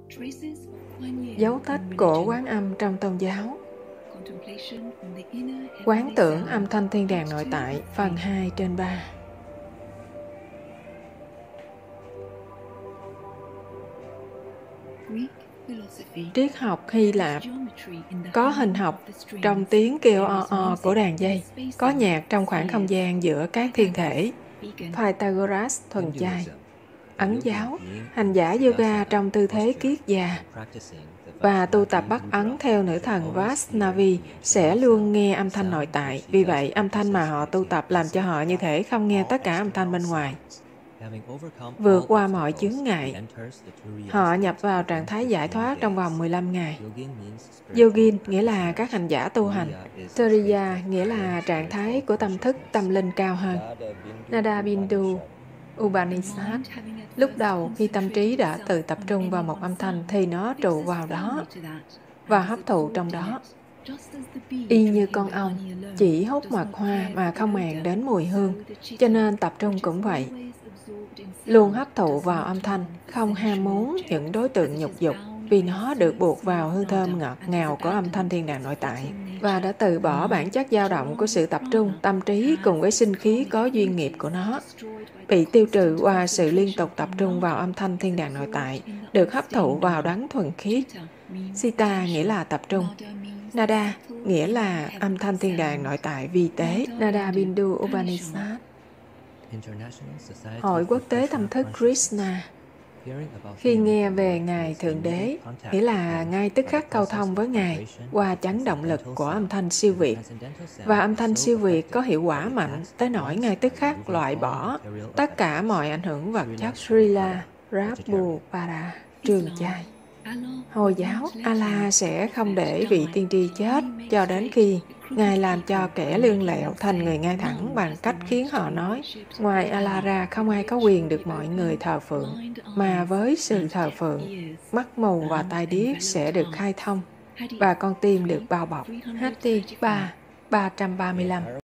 Dấu tích của quán âm trong tôn giáo. Quán tưởng âm thanh thiên đàng nội tại, phần 2/3. Triết học Hy Lạp có hình học trong tiếng kêu o của đàn dây, có nhạc trong khoảng không gian giữa các thiên thể. Pythagoras thuần chay. Ấn giáo, hành giả yoga trong tư thế kiết già và tu tập Bắc Ấn theo nữ thần Vaishnavi sẽ luôn nghe âm thanh nội tại. Vì vậy, âm thanh mà họ tu tập làm cho họ như thể không nghe tất cả âm thanh bên ngoài. Vượt qua mọi chướng ngại, họ nhập vào trạng thái giải thoát trong vòng 15 ngày. Yogin nghĩa là các hành giả tu hành. Turiya nghĩa là trạng thái của tâm thức, tâm linh cao hơn. Nada Bindu Upanishad. Lúc đầu, khi tâm trí đã tự tập trung vào một âm thanh thì nó trụ vào đó và hấp thụ trong đó. Y như con ong, chỉ hút mật hoa mà không màng đến mùi hương, cho nên tập trung cũng vậy. Luôn hấp thụ vào âm thanh, không ham muốn những đối tượng nhục dục, vì nó được buộc vào hương thơm ngọt ngào của âm thanh thiên đàng nội tại và đã từ bỏ bản chất dao động của sự tập trung, tâm trí cùng với sinh khí có duyên nghiệp của nó, bị tiêu trừ qua sự liên tục tập trung vào âm thanh thiên đàng nội tại, được hấp thụ vào đấng thuần khiết. Sita nghĩa là tập trung. Nada nghĩa là âm thanh thiên đàng nội tại vi tế. Nada Bindu Upanishad. Hội quốc tế tâm thức Krishna. Khi nghe về Ngài Thượng Đế, nghĩa là ngay tức khắc câu thông với Ngài qua chấn động lực của âm thanh siêu việt. Và âm thanh siêu việt có hiệu quả mạnh tới nỗi ngay tức khắc loại bỏ tất cả mọi ảnh hưởng vật chất. Srila Prabhupada Trường Chai. Hồi giáo, Allah sẽ không để vị tiên tri chết cho đến khi Ngài làm cho kẻ lương lẹo thành người ngay thẳng bằng cách khiến họ nói, ngoài Allah ra không ai có quyền được mọi người thờ phượng, mà với sự thờ phượng, mắt mù và tai điếc sẽ được khai thông và con tim được bao bọc. Hatti 3:335.